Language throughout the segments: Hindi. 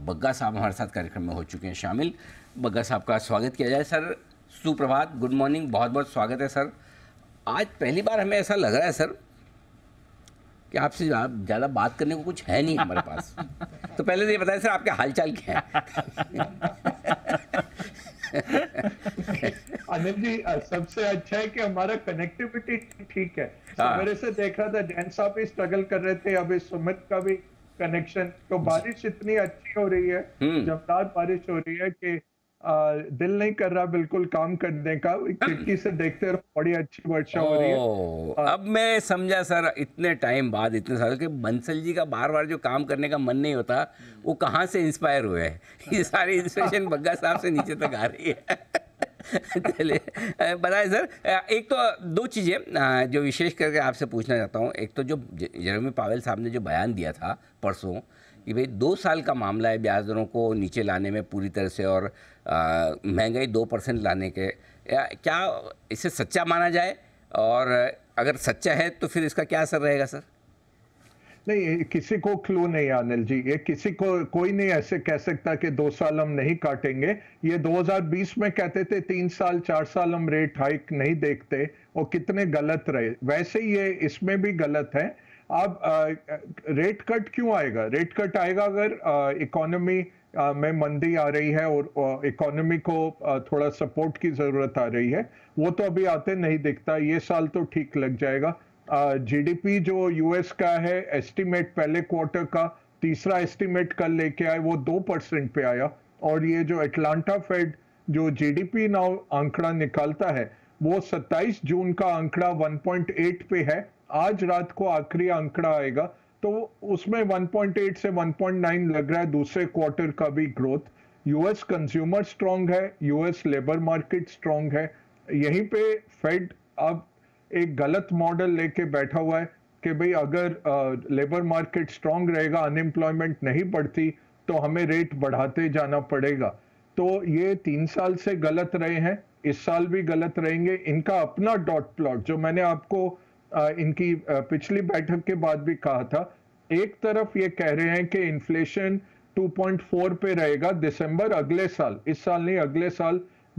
बग्गा साहब हमारे साथ कार्यक्रम में हो चुके हैं शामिल। बग्गा साहब का स्वागत किया जाए। सर सुप्रभात, गुड मॉर्निंग, बहुत बहुत स्वागत है सर। आज पहली बार हमें ऐसा लग रहा है सर कि आपसे ज़्यादा बात करने को कुछ है नहीं हमारे पास। तो पहले तो ये बताएं सर, आपके हालचाल क्या है? अनिल जी, सबसे अच्छा है कि हमारा कनेक्टिविटी ठीक है। सवेरे से देख रहा था जैन साहब भी स्ट्रगल कर रहे थे, अभी सुमित का भी कनेक्शन। तो बारिश इतनी अच्छी हो रही है, जमदार बारिश हो रही है कि दिल नहीं कर रहा बिल्कुल काम करने का। खिड़की से देखते रहो, बड़ी अच्छी वर्षा हो रही है। अब मैं समझा सर, इतने टाइम बाद, इतने सालों के, बंसल जी का बार बार जो काम करने का मन नहीं होता, वो कहाँ से इंस्पायर हुए हैं? ये सारी इंस्पिरेशन बग्गा साहब से नीचे तक आ रही है। चलिए बताएं सर, एक तो दो चीज़ें जो विशेष करके आपसे पूछना चाहता हूँ। एक तो जो जेरेमी पावेल साहब ने जो बयान दिया था परसों कि भाई 2 साल का मामला है ब्याज दरों को नीचे लाने में पूरी तरह से, और महंगाई 2% लाने के, क्या इसे सच्चा माना जाए? और अगर सच्चा है तो फिर इसका क्या असर रहेगा सर? नहीं, किसी को क्लू नहीं है अनिल जी। ये किसी को कोई नहीं ऐसे कह सकता कि 2 साल हम नहीं काटेंगे। ये 2020 में कहते थे 3 साल 4 साल हम रेट हाइक नहीं देखते, और कितने गलत रहे। वैसे ही ये इसमें भी गलत है। अब रेट कट क्यों आएगा? रेट कट आएगा अगर इकोनॉमी में मंदी आ रही है और इकोनॉमी को थोड़ा सपोर्ट की जरूरत आ रही है। वो तो अभी आते नहीं दिखता। ये साल तो ठीक लग जाएगा। जीडीपी जो यूएस का है, एस्टिमेट पहले क्वार्टर का, तीसरा एस्टिमेट कल लेके आए, वो 2% पे आया। और ये जो अटलांटा फेड जो जीडीपी नाउ आंकड़ा निकालता है, वो 27 जून का आंकड़ा 1.8 पे है। आज रात को आखिरी आंकड़ा आएगा, तो उसमें 1.8 से 1.9 लग रहा है दूसरे क्वार्टर का भी ग्रोथ। यूएस कंज्यूमर स्ट्रांग है, यूएस लेबर मार्केट स्ट्रांग है। यहीं पे फेड अब एक गलत मॉडल लेके बैठा हुआ है कि भाई अगर लेबर मार्केट स्ट्रांग रहेगा, अनएम्प्लॉयमेंट नहीं बढ़ती, तो हमें रेट बढ़ाते जाना पड़ेगा। तो ये 3 साल से गलत रहे हैं, इस साल भी गलत रहेंगे। इनका अपना डॉट प्लॉट जो मैंने आपको इनकी पिछली बैठक के बाद भी कहा था, एक तरफ ये कह रहे हैं कि इन्फ्लेशन 2.4 पे रहेगा दिसंबर अगले साल, इस साल नहीं अगले साल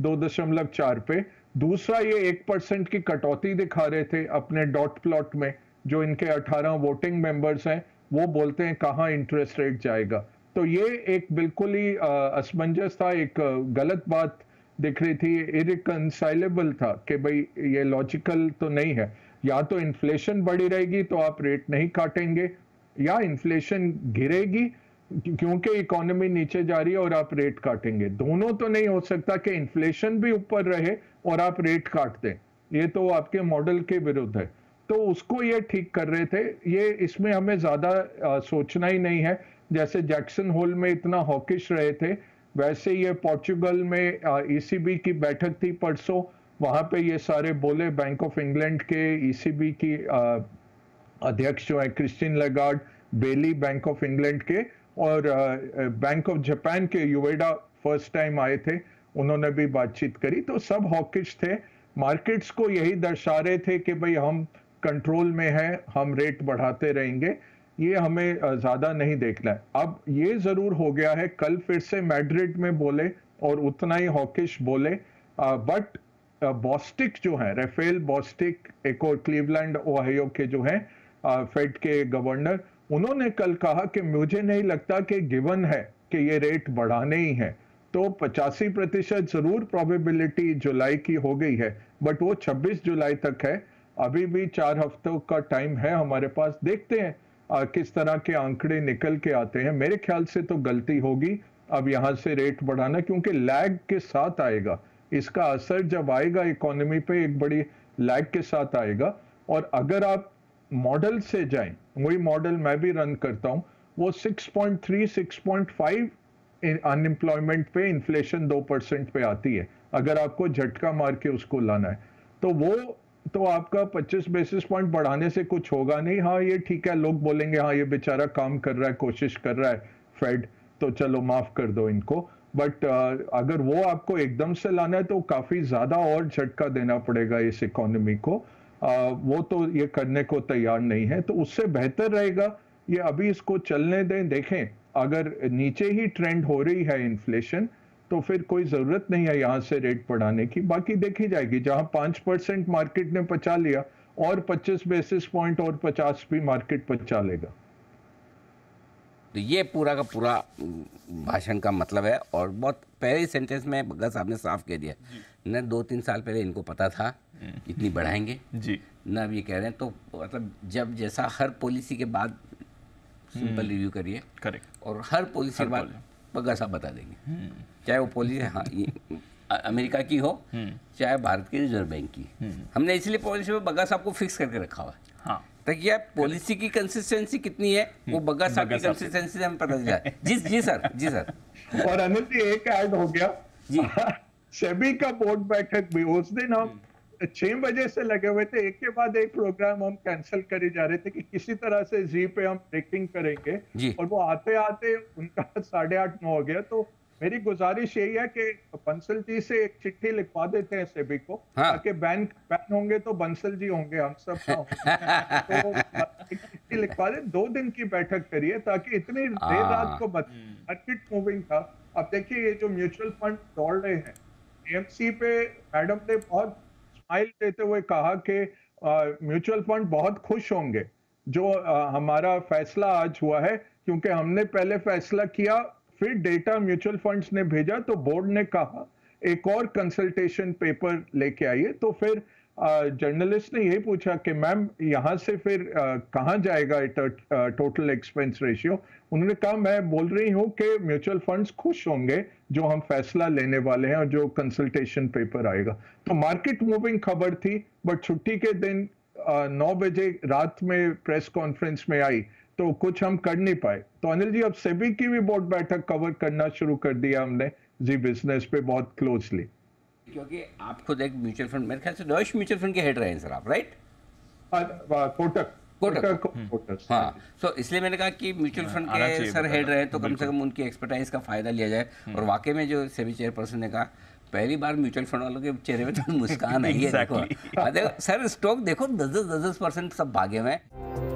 2.4 पे। दूसरा, ये 1% की कटौती दिखा रहे थे अपने डॉट प्लॉट में। जो इनके 18 वोटिंग मेंबर्स हैं, वो बोलते हैं कहाँ इंटरेस्ट रेट जाएगा। तो ये एक बिल्कुल ही असमंजस था, एक गलत बात दिख रही थी, इरिकंसाइलेबल था कि भाई ये लॉजिकल तो नहीं है। या तो इन्फ्लेशन बढ़ी रहेगी तो आप रेट नहीं काटेंगे, या इन्फ्लेशन गिरेगी क्योंकि इकोनॉमी नीचे जा रही है और आप रेट काटेंगे। दोनों तो नहीं हो सकता कि इन्फ्लेशन भी ऊपर रहे और आप रेट काट दें। ये तो आपके मॉडल के विरुद्ध है। तो उसको ये ठीक कर रहे थे। ये इसमें हमें ज्यादा सोचना ही नहीं है। जैसे जैक्सन होल में इतना हॉकिश रहे थे, वैसे ये पोर्चुगल में ईसीबी की बैठक थी परसों, वहां पे ये सारे बोले। बैंक ऑफ इंग्लैंड के ईसीबी की अध्यक्ष जो है Christine Lagarde, Bailey Bank of England के, और बैंक ऑफ जापान के युएडा फर्स्ट टाइम आए थे, उन्होंने भी बातचीत करी। तो सब हॉकिश थे। मार्केट्स को यही दर्शा रहे थे कि भाई हम कंट्रोल में हैं, हम रेट बढ़ाते रहेंगे। ये हमें ज्यादा नहीं देखना है। अब ये जरूर हो गया है, कल फिर से मैड्रिड में बोले और उतना ही हॉकिश बोले। बट बॉस्टिक जो है, राफेल बॉस्टिक, एक और क्लीवलैंड ओहायो के जो हैं फेड के गवर्नर, उन्होंने कल कहा कि मुझे नहीं लगता कि गिवन है कि ये रेट बढ़ाने ही है। तो 85% जरूर प्रोबेबिलिटी जुलाई की हो गई है, बट वो 26 जुलाई तक है। अभी भी 4 हफ्तों का टाइम है हमारे पास। देखते हैं किस तरह के आंकड़े निकल के आते हैं। मेरे ख्याल से तो गलती होगी अब यहां से रेट बढ़ाना, क्योंकि लैग के साथ आएगा। इसका असर जब आएगा इकोनॉमी पे, एक बड़ी लैग के साथ आएगा। और अगर आप मॉडल से जाएं, वही मॉडल मैं भी रन करता हूं, वो 6.3 6.5 अनएम्प्लॉयमेंट पे, इन्फ्लेशन 2% पे आती है। अगर आपको झटका मार के उसको लाना है तो वो तो आपका 25 बेसिस पॉइंट बढ़ाने से कुछ होगा नहीं। हाँ ये ठीक है, लोग बोलेंगे हाँ ये बेचारा काम कर रहा है, कोशिश कर रहा है फेड, तो चलो माफ कर दो इनको। बट अगर वो आपको एकदम से लाना है तो काफी ज्यादा और झटका देना पड़ेगा इस इकोनॉमी को। वो तो ये करने को तैयार नहीं है। तो उससे बेहतर रहेगा ये अभी इसको चलने दें। देखें अगर नीचे ही ट्रेंड हो रही है इन्फ्लेशन, तो फिर कोई जरूरत नहीं है यहाँ से रेट बढ़ाने की। बाकी देखी जाएगी, जहां 5% मार्केट ने पचा लिया और 25 बेसिस पॉइंट और 50 भी मार्केट पचा लेगा। तो ये पूरा का पूरा भाषण का मतलब है, और बहुत पहले सेंटेंस में बग्गा साहब ने साफ कह दिया न 2-3 साल पहले इनको पता था इतनी बढ़ाएंगे जी, न अब ये कह रहे हैं। तो मतलब जब जैसा हर पॉलिसी के बाद सिंपल रिव्यू करिए, करेक्ट, और हर पॉलिसी के बाद बग्गा साहब बता देंगे, चाहे वो पॉलिसी हाँ अमेरिका की हो चाहे भारत की रिजर्व बैंक की। हमने इसलिए पॉलिसी में बग्गा साहब को फिक्स करके रखा हुआ है हाँ, ताकि आप पॉलिसी की कंसिस्टेंसी कितनी है वो बग्गा साहब की कंसिस्टेंसी से हमें पता चल जाए। जी सर, जी सर। और अनिल जी एक ऐड हो गया जी। सेबी का बोर्ड बैठक भी उस दिन हम 6 बजे से लगे हुए थे, एक के बाद एक प्रोग्राम हम कैंसिल करे जा रहे थे कि किसी तरह से जी पे हम ब्रेकिंग करेंगे जी। और वो आते आते उनका 8:30-9 हो गया। तो मेरी गुजारिश यही है कि बंसल जी से एक चिट्ठी लिखवा देते हैं सेबी को, हाँ। ताकि बैन होंगे तो बंसल जी होंगे, हम सब ना होंगे। तो एक चिट्ठी लिखवा दे, 2 दिन की बैठक करिए ताकि इतनी देर रात को मार्केट मूविंग था। अब देखिए ये जो म्यूचुअल फंड दौड़ रहे हैं, एएमसी पे मैडम ने बहुत स्माइल देते हुए कहा कि म्यूचुअल फंड बहुत खुश होंगे जो हमारा फैसला आज हुआ है, क्योंकि हमने पहले फैसला किया, फिर डेटा म्यूचुअल फंड्स ने भेजा, तो बोर्ड ने कहा एक और कंसल्टेशन पेपर लेके आइए। तो फिर जर्नलिस्ट ने यही पूछा कि मैम यहाँ से फिर कहाँ जाएगा टोटल एक्सपेंस रेशियो। उन्होंने कहा मैं बोल रही हूँ कि म्यूचुअल फंड्स खुश होंगे जो हम फैसला लेने वाले हैं और जो कंसल्टेशन पेपर आएगा। तो मार्केट मूविंग खबर थी, बट छुट्टी के दिन 9 बजे रात में प्रेस कॉन्फ्रेंस में आई तो कुछ हम कर नहीं पाए। तो अनिल जी अब सेबी की भी बोर्ड बैठक कवर करना शुरू कर दिया हमने जी बिजनेस पे बहुत क्लोजली, क्योंकि आप खुद एक म्यूचुअल फंड, मेरे ख्याल से डॉइश म्यूचुअल फंड के हेड रहे हैं सर आप, राइट? कोटक। हाँ, तो इसलिए मैंने कहा कि म्यूचुअल फंड के सर हेड रहे तो कम से कम उनकी एक्सपर्टाइज का फायदा लिया जाए। और वाकई में जो सेबी चेयरपर्सन ने कहा, पहली बार म्यूचुअल फंड वालों के चेहरे में तो मुस्कान आई है। देखो सर, स्टॉक देखो 10-10% सब भागे हुए हैं।